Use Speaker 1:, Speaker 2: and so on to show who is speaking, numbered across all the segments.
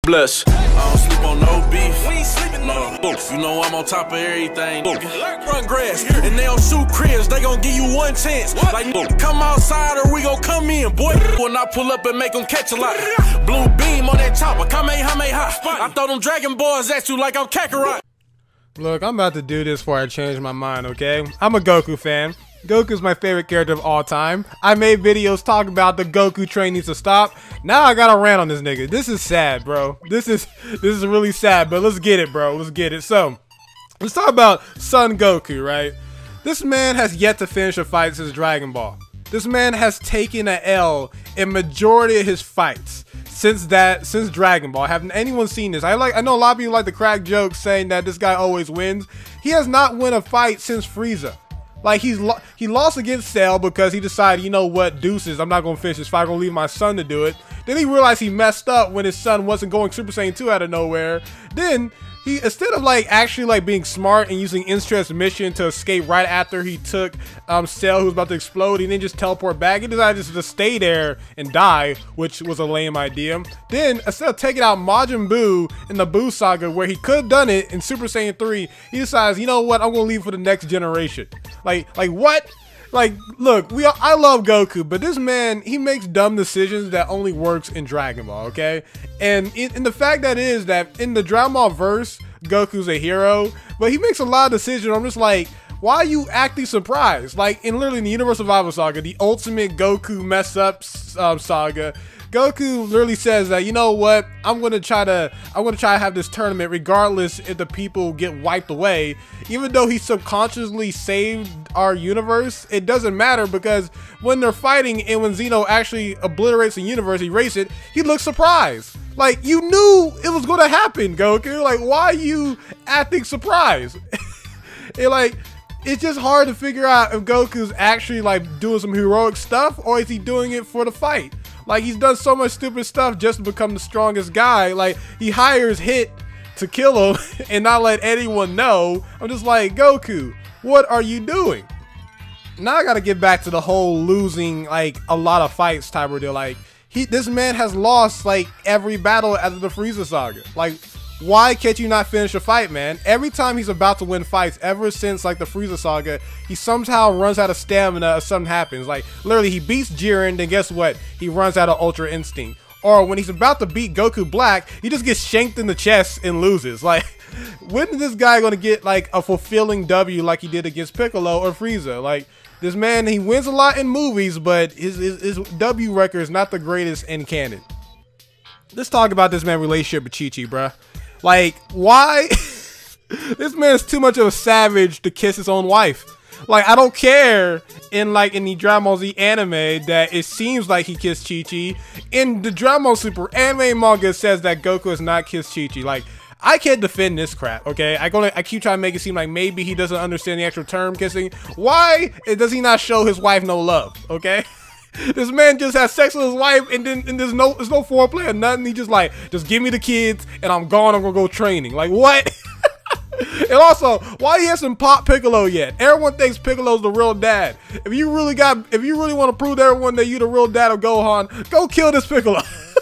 Speaker 1: Bless. I don't sleep on no beef. We ain't sleeping no. You know I'm on top of everything. Run grass and they don't shoot cribs. They gon' give you one chance. Like come outside or we gon' come in, boy. When I pull up and make them catch a lot. Blue beam on that chopper. Kamehameha. I throw them Dragon Balls at you like I'm Kakarot.
Speaker 2: Look, I'm about to do this before I change my mind, okay? I'm a Goku fan. Goku's my favorite character of all time. I made videos talking about the Goku train needs to stop. Now I gotta rant on this nigga. This is sad, bro. This is really sad, but let's get it, bro. Let's get it. So, let's talk about Son Goku, right? This man has yet to finish a fight since Dragon Ball. This man has taken an L in majority of his fights since Dragon Ball. Haven't anyone seen this? I know a lot of people like the crack jokes saying that this guy always wins. He has not won a fight since Frieza. Like he lost against Cell because he decided, you know what, deuces, I'm not gonna finish this fight, I'm gonna leave my son to do it. Then he realized he messed up when his son wasn't going Super Saiyan 2 out of nowhere. Then he, instead of actually being smart and using instant transmission to escape right after he took Cell, who was about to explode, and then just teleport back, he decided just to stay there and die, which was a lame idea. Then instead of taking out Majin Buu in the Buu saga, where he could have done it in Super Saiyan 3, he decides, you know what, I'm gonna leave for the next generation. Like what? Like, look, I love Goku, but this man, he makes dumb decisions that only works in Dragon Ball, okay? And in the fact that is that in the Dragon Ball verse, Goku's a hero, but he makes a lot of decisions. I'm just like, why are you acting surprised? Like, literally in the Universe Survival Saga, the ultimate Goku mess up saga, Goku literally says that, you know what, I'm gonna try to have this tournament regardless if the people get wiped away. Even though he subconsciously saved our universe, it doesn't matter, because when they're fighting and when Zeno actually obliterates the universe, erases it, he looks surprised. Like, you knew it was gonna happen, Goku. Like, why are you acting surprised? It's just hard to figure out if Goku's actually doing some heroic stuff, or is he doing it for the fight? Like, he's done so much stupid stuff just to become the strongest guy. Like, he hires Hit to kill him and not let anyone know. I'm just like, Goku, what are you doing? Now I gotta get back to the whole losing a lot of fights type of deal. This man has lost every battle after the Frieza saga. Why can't you not finish a fight, man? Every time he's about to win fights, ever since the Frieza saga, he somehow runs out of stamina or something happens. Literally, he beats Jiren, then guess what? He runs out of Ultra Instinct. Or when he's about to beat Goku Black, he just gets shanked in the chest and loses. When is this guy gonna get a fulfilling W like he did against Piccolo or Frieza? This man, he wins a lot in movies, but his W record is not the greatest in canon. Let's talk about this man's relationship with Chi-Chi, bruh. Why? This man's too much of a savage to kiss his own wife. I don't care in the Dragon Ball Z anime that it seems like he kissed Chi-Chi. In the Dragon Ball Super anime manga, it says that Goku has not kissed Chi-Chi. I can't defend this crap, okay? I keep trying to make it seem like maybe he doesn't understand the actual term kissing. Why does he not show his wife no love, okay? This man just has sex with his wife, and then there's no foreplay or nothing. He just give me the kids and I'm gone. I'm gonna go training. What? And also, why he hasn't popped Piccolo yet? Everyone thinks Piccolo's the real dad. If you really want to prove to everyone that you the real dad of Gohan, go kill this Piccolo.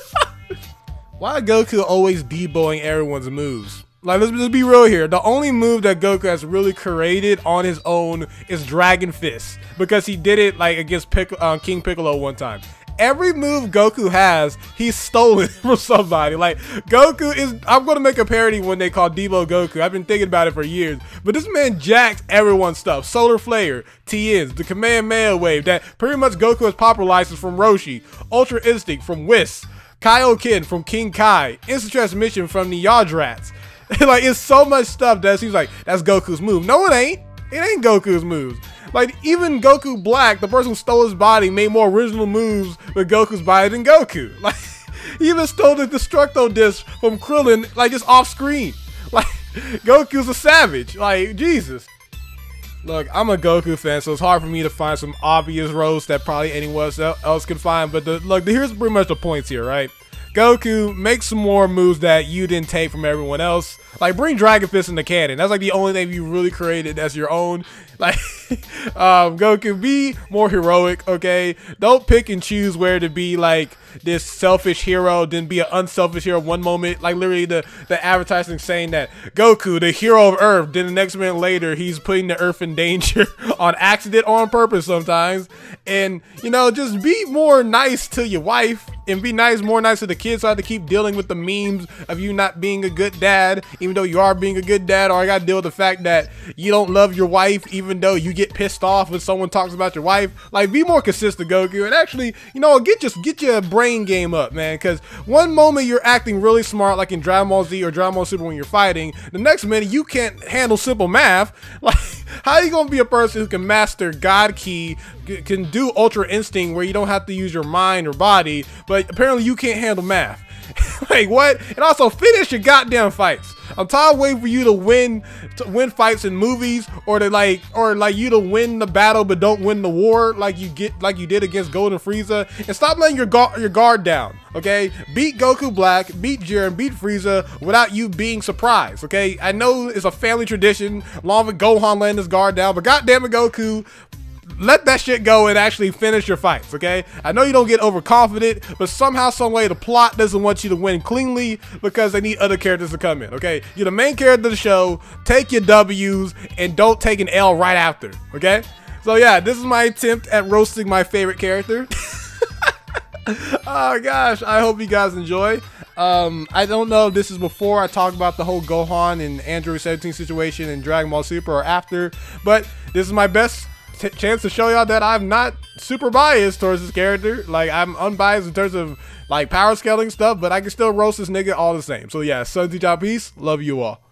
Speaker 2: Why Goku always deboing everyone's moves? Let's be real here. The only move that Goku has really created on his own is Dragon Fist, because he did it against King Piccolo one time. Every move Goku has, he's stolen from somebody. Goku is, I'm gonna make a parody one day called Debo Goku. I've been thinking about it for years. But this man jacks everyone's stuff. Solar Flare, Tien's, the Kamehameha Wave that pretty much Goku has popularized from Roshi, Ultra Instinct from Whis, Kaioken from King Kai, Instant Transmission from the Yardrats. It's so much stuff that seems like that's Goku's move. No, it ain't. It ain't Goku's moves. Even Goku Black, the person who stole his body, made more original moves with Goku's body than Goku. He even stole the Destructo Disc from Krillin, just off screen. Goku's a savage. Jesus. Look, I'm a Goku fan, so it's hard for me to find some obvious roasts that probably anyone else can find. But here's pretty much the points here, right? Goku, make some more moves that you didn't take from everyone else. Like, bring Dragon Fist in the canon. That's like the only thing you really created as your own. Like, Goku, be more heroic, okay? Don't pick and choose where to be like this selfish hero, then be an unselfish hero one moment. Like, literally the advertising saying that Goku, the hero of Earth, then the next minute later, he's putting the Earth in danger on accident or on purpose sometimes. And, you know, just be more nice to your wife and be more nice to the kids, so I have to keep dealing with the memes of you not being a good dad, even though you are being a good dad, or I gotta deal with the fact that you don't love your wife, even though you get pissed off when someone talks about your wife. Like, be more consistent, Goku, and actually, you know, get your brain game up, man, because one moment you're acting really smart, like in Dragon Ball Z or Dragon Ball Super when you're fighting, the next minute you can't handle simple math. Like, how are you gonna be a person who can master God Ki, can do Ultra Instinct where you don't have to use your mind or body, but apparently you can't handle math? Like, what? And also, finish your goddamn fights. I'm tired of waiting for you to win fights in movies, or you to win the battle but don't win the war like you did against Golden Frieza. And stop letting your guard down, okay? Beat Goku Black, beat Jiren, beat Frieza without you being surprised, okay? I know it's a family tradition, along with Gohan letting his guard down, but goddamn it, Goku, let that shit go and actually finish your fights, okay? I know you don't get overconfident, but somehow, some way, the plot doesn't want you to win cleanly because they need other characters to come in, okay? You're the main character of the show. Take your W's and don't take an L right after, okay? So yeah, this is my attempt at roasting my favorite character. Oh gosh, I hope you guys enjoy. I don't know if this is before I talk about the whole Gohan and Android 17 situation in Dragon Ball Super or after, but this is my best chance to show y'all that I'm not super biased towards this character. Like, I'm unbiased in terms of like power scaling stuff, but I can still roast this nigga all the same. So yeah, Sun Tzu Peace, love you all.